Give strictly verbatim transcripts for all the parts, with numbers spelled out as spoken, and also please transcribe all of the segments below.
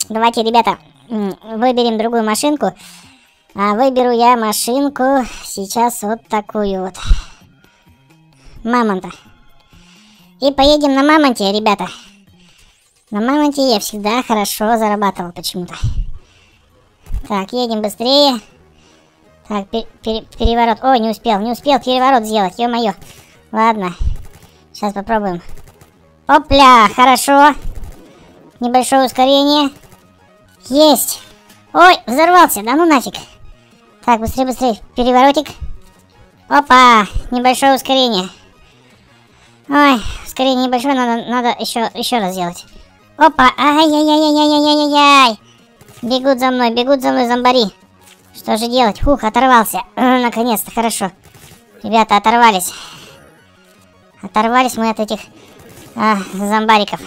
Давайте, ребята, выберем другую машинку. А выберу я машинку сейчас вот такую вот. Мамонта. И поедем на Мамонте, ребята. На Мамонте я всегда хорошо зарабатывал почему-то. Так, едем быстрее. Так, пер пер переворот. Ой, не успел, не успел переворот сделать, ё-моё. Ладно, сейчас попробуем. Опля, хорошо. Небольшое ускорение. Есть. Ой, взорвался, да ну нафиг. Так, быстрее, быстрее, переворотик. Опа, небольшое ускорение. Ой, ускорение небольшое, надо, надо еще, еще раз сделать. Опа, ай-яй-яй-яй-яй-яй-яй. Бегут за мной, бегут за мной зомбари. Что же делать? Фух, оторвался. Наконец-то, хорошо. Ребята, оторвались. Оторвались мы от этих а, зомбариков.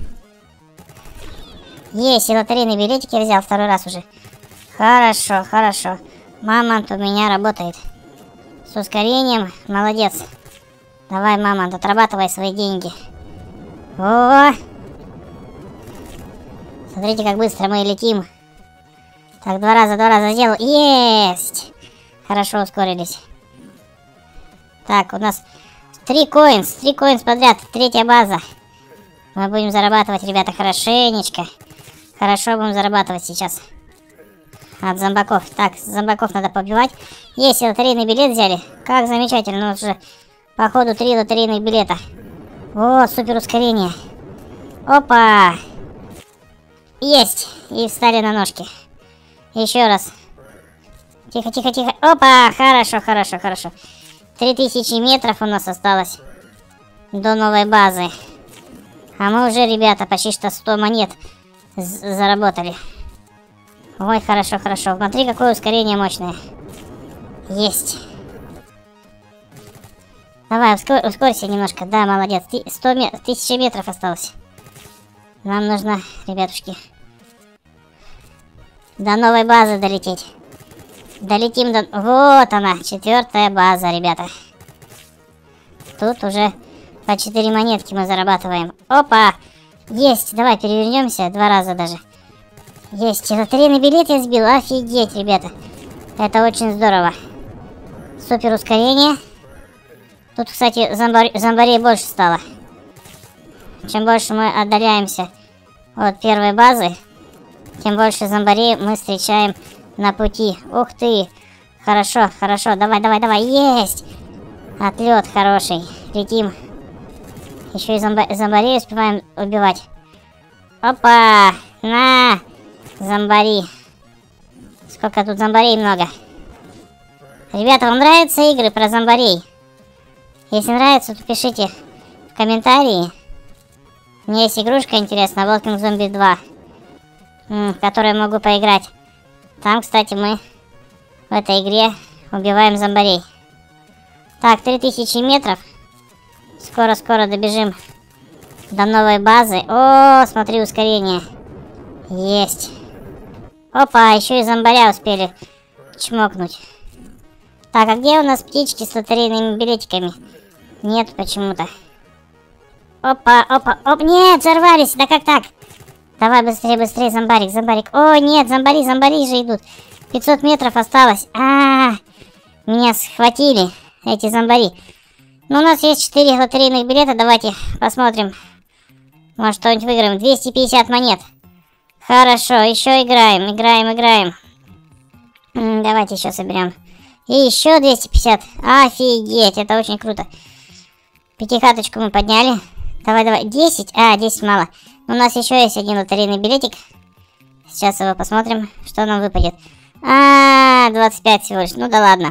Есть, и лотерейный билетик я взял второй раз уже. Хорошо, хорошо. Мамонт у меня работает. С ускорением, молодец. Давай, Мамонт, отрабатывай свои деньги. О! Смотрите, как быстро мы летим. Так, два раза, два раза сделал. Есть! Хорошо ускорились. Так, у нас три коинс, три коинс подряд, третья база. Мы будем зарабатывать, ребята, хорошенечко. Хорошо будем зарабатывать сейчас. От зомбаков. Так, зомбаков надо побивать. Есть, лотерейный билет взяли. Как замечательно, у нас уже, походу, три лотерейных билета. О, супер ускорение. Опа! Есть! И встали на ножки. Еще раз. Тихо, тихо, тихо. Опа! Хорошо, хорошо, хорошо. Три тысячи метров у нас осталось до новой базы. А мы уже, ребята, почти что сто монет заработали. Ой, хорошо, хорошо. Смотри, какое ускорение мощное. Есть. Давай, ускор ускорься немножко. Да, молодец. сто мет тысяча метров осталось. Нам нужно, ребятушки, до новой базы долететь. Долетим до... Вот она, четвертая база, ребята. Тут уже по четыре монетки мы зарабатываем. Опа! Есть! Давай перевернемся два раза даже. Есть! Лотерейный билет я сбил. Офигеть, ребята. Это очень здорово. Супер ускорение. Тут, кстати, зомбар... зомбарей больше стало. Чем больше мы отдаляемся от первой базы, тем больше зомбарей мы встречаем на пути. Ух ты! Хорошо, хорошо. Давай, давай, давай. Есть! Отлет хороший. Летим. Еще и зомба зомбарей успеваем убивать. Опа! На! Зомбари. Сколько тут зомбарей много. Ребята, вам нравятся игры про зомбарей? Если нравится, то пишите в комментарии. У меня есть игрушка интересная, Walking Zombie два, в которой я могу поиграть. Там, кстати, мы в этой игре убиваем зомбарей. Так, три тысячи метров. Скоро-скоро добежим до новой базы. О, смотри, ускорение. Есть. Опа, еще и зомбаря успели чмокнуть. Так, а где у нас птички с лотерейными билетиками? Нет почему-то. Опа, опа, оп, нет, взорвались, да как так? Давай быстрее, быстрее, зомбарик, зомбарик. О, нет, зомбари, зомбари же идут. пятьсот метров осталось. А, -а, а, меня схватили эти зомбари. Ну, у нас есть четыре лотерейных билета, давайте посмотрим. Может, что-нибудь выиграем. двести пятьдесят монет. Хорошо, еще играем, играем, играем. М -м, давайте еще соберем. И еще двести пятьдесят. Офигеть, это очень круто. Пятихаточку мы подняли. Давай, давай, десять. А, десять мало. У нас еще есть один лотерейный билетик. Сейчас его посмотрим, что нам выпадет. А, двадцать пять всего лишь. Ну да ладно.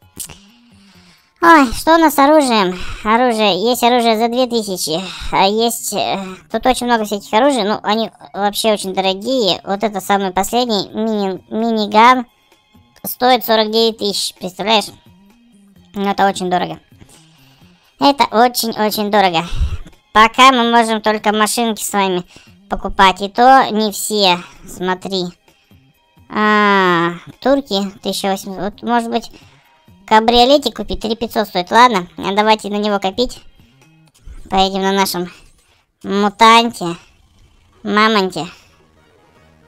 Ой, что у нас с оружием? Оружие. Есть оружие за две тысячи. А есть... Тут очень много всяких оружий. Ну, они вообще очень дорогие. Вот это самый последний. Мини... Миниган. Стоит сорок девять тысяч. Представляешь? Ну, это очень дорого. Это очень-очень дорого. Пока мы можем только машинки с вами покупать. И то не все. Смотри. А, турки. тысяча восемьсот. Вот, может быть... Кабриолетик купить, три тысячи пятьсот стоит. Ладно, давайте на него копить. Поедем на нашем мутанте. Мамонте.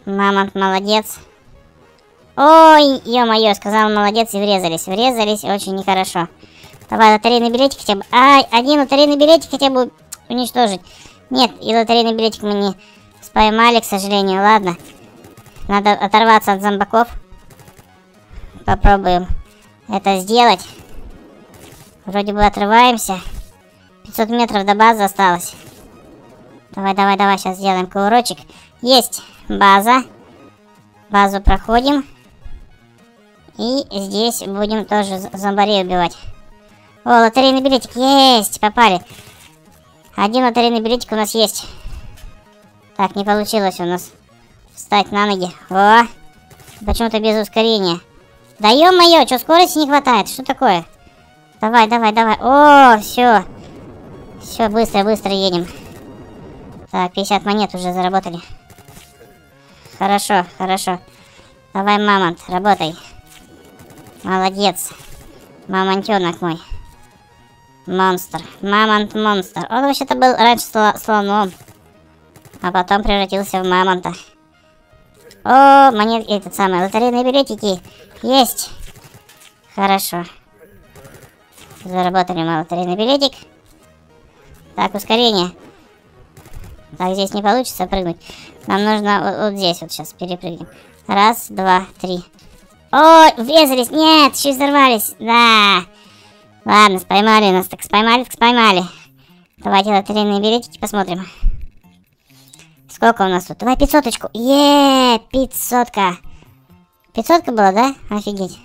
Мамонт молодец. Ой, ё-моё, сказал молодец и врезались. Врезались очень нехорошо. Давай лотерейный билетик хотя бы. Ай, один лотерейный билетик хотя бы уничтожить. Нет, и лотерейный билетик мы не поймали, к сожалению. Ладно. Надо оторваться от зомбаков. Попробуем это сделать. Вроде бы отрываемся. пятьсот метров до базы осталось. Давай, давай, давай, сейчас сделаем кувырочек. Есть база. Базу проходим. И здесь будем тоже зомбарей убивать. О, лотерейный билетик. Есть, попали. Один лотерейный билетик у нас есть. Так, не получилось у нас встать на ноги. О, почему-то без ускорения. Да ё-моё, что, скорости не хватает? Что такое? Давай, давай, давай. О, все. Все, быстро, быстро едем. Так, пятьдесят монет уже заработали. Хорошо, хорошо. Давай, мамонт, работай. Молодец. Мамонтенок мой. Монстр. Мамонт-монстр. Он вообще-то был раньше сло слоном. А потом превратился в мамонта. О, монет, этот самый, лотерейные билетики. Есть. Хорошо. Заработали мы лотерейный билетик. Так, ускорение. Так, здесь не получится прыгнуть. Нам нужно вот, вот здесь вот сейчас перепрыгнем. Раз, два, три. О, врезались. Нет, еще взорвались. Да. Ладно, споймали нас. Так споймали, так споймали. Давайте лотерейные билетики посмотрим. Сколько у нас тут? Давай пятьсоточку. Еее, пятьсотка. Пятьсотка была, да? Офигеть.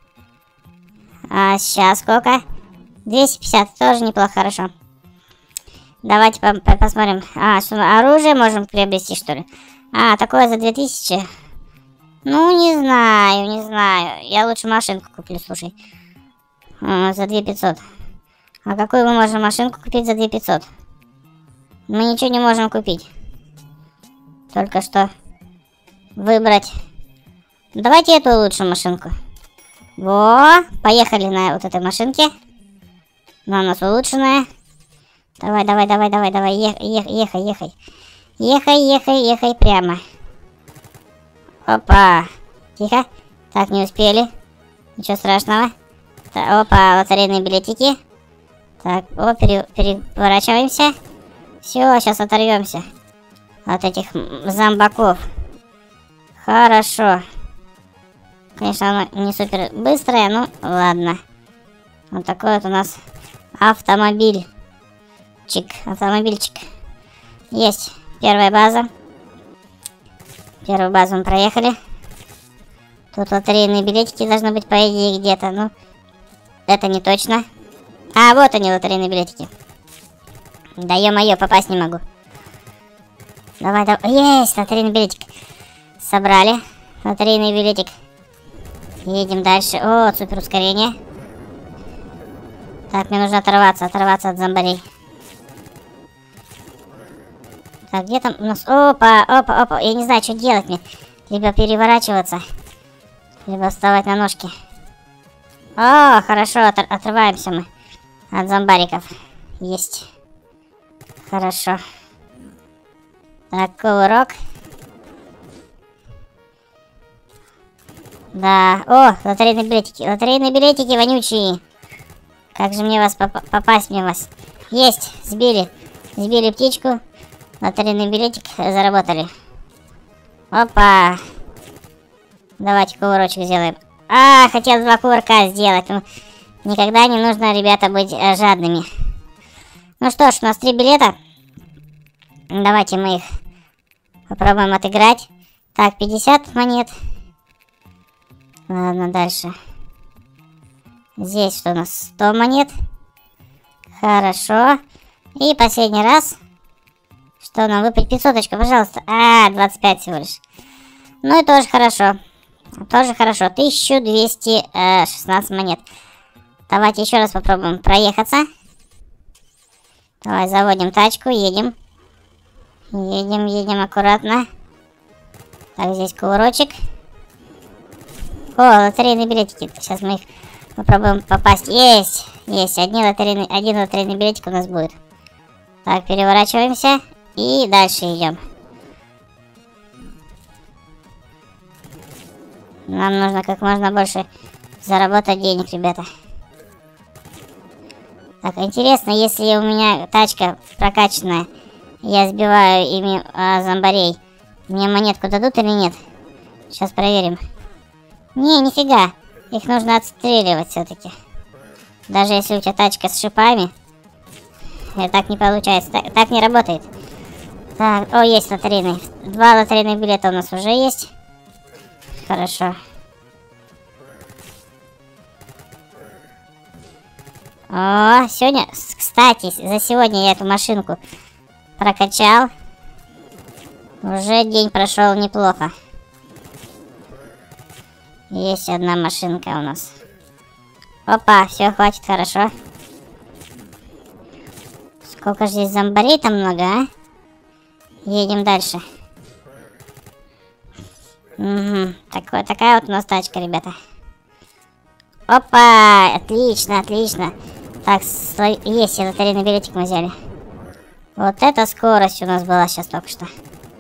А сейчас сколько? двести пятьдесят. Тоже неплохо, хорошо. Давайте по по посмотрим. А, что, оружие можем приобрести, что ли? А, такое за две тысячи. Ну, не знаю, не знаю. Я лучше машинку куплю, слушай. А, за две тысячи пятьсот. А какую мы можем машинку купить за две тысячи пятьсот? Мы ничего не можем купить. Только что выбрать. Давайте эту лучшую машинку. Во, поехали на вот этой машинке. Она у нас улучшенная. Давай, давай, давай, давай, давай, ехай, ехай, ехай. Ехай, ехай, ехай прямо. Опа. Тихо. Так, не успели. Ничего страшного. Так, опа, лотерейные билетики. Так, о, пере, переворачиваемся. Все, сейчас оторвемся от этих зомбаков. Хорошо. Конечно, оно не супер быстрое, но ладно. Вот такой вот у нас автомобиль. Чик, автомобильчик. Есть первая база. Первую базу мы проехали. Тут лотерейные билетики должны быть, по идее, где-то. Ну, это не точно. А, вот они, лотерейные билетики. Да ё-моё, попасть не могу. Давай, давай. Есть, лотерейный билетик. Собрали лотерейный билетик. Едем дальше. О, супер ускорение. Так, мне нужно оторваться, оторваться от зомбарей. Так, где там у нас? Опа, опа, опа. Я не знаю, что делать мне. Либо переворачиваться, либо вставать на ножки. О, хорошо, отр отрываемся мы от зомбариков. Есть. Хорошо. Так, кувырок. Да. О, лотерейные билетики. Лотерейные билетики вонючие. Как же мне вас поп попасть мне вас? Есть. Сбили. Сбили птичку. Лотерейный билетик заработали. Опа. Давайте кувырочек сделаем. А, хотел два кувырка сделать. Ну, никогда не нужно, ребята, быть э, жадными. Ну что ж, у нас три билета. Давайте мы их попробуем отыграть. Так, пятьдесят монет. Ладно, дальше. Здесь что у нас? сто монет. Хорошо. И последний раз. Что нам выпить? пятьсоточка, пожалуйста. А, двадцать пять всего лишь. Ну и тоже хорошо. Тоже хорошо. тысяча двести шестнадцать монет. Давайте еще раз попробуем проехаться. Давай заводим тачку, едем. Едем, едем аккуратно. Так, здесь кувырочек. О, лотерейные билетики. Сейчас мы их попробуем попасть. Есть! Есть. Один лотерейный, один лотерейный билетик у нас будет. Так, переворачиваемся. И дальше идем. Нам нужно как можно больше заработать денег, ребята. Так, интересно, если у меня тачка прокачанная, я сбиваю ими а, зомбарей, мне монетку дадут или нет? Сейчас проверим. Не, нифига. Их нужно отстреливать все-таки. Даже если у тебя тачка с шипами. Это так не получается. Так, так не работает. Так, о, есть лотерейный. Два лотерейных билета у нас уже есть. Хорошо. О, сегодня, кстати, за сегодня я эту машинку прокачал. Уже день прошел неплохо. Есть одна машинка у нас. Опа, все, хватит, хорошо. Сколько же здесь зомбарей там много, а? Едем дальше. Угу, такой, такая вот у нас тачка, ребята. Опа, отлично, отлично. Так, есть, лотерейный билетик мы взяли. Вот эта скорость у нас была сейчас только что.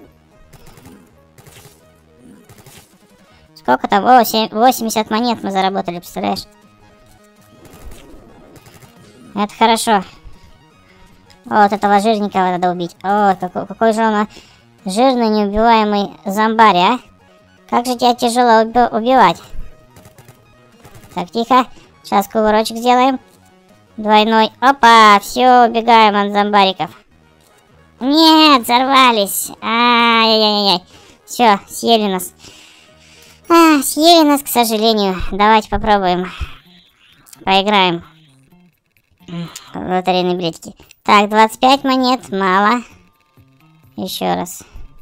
Сколько там? О, восемьдесят монет мы заработали, представляешь? Это хорошо. О, вот этого жирненького надо убить. О, какой, какой же он жирный, неубиваемый зомбарь, а? Как же тебя тяжело уби убивать. Так, тихо. Сейчас кувырочек сделаем. Двойной. Опа, все, убегаем от зомбариков. Нет, взорвались. Ай-яй-яй-яй. Все, съели нас. А, съели нас, к сожалению. Давайте попробуем. Поиграем. Лотерейные билетики. Так, двадцать пять монет, мало. Еще раз.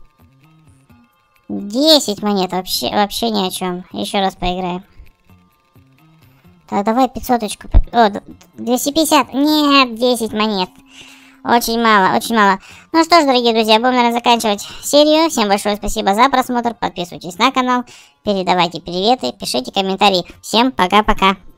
десять монет, вообще, вообще ни о чем. Еще раз поиграем. Так, давай пятьсоточку. О, двести пятьдесят. Нет, десять монет. Очень мало, очень мало. Ну что ж, дорогие друзья, будем, наверное, заканчивать серию. Всем большое спасибо за просмотр. Подписывайтесь на канал, передавайте приветы, пишите комментарии. Всем пока-пока.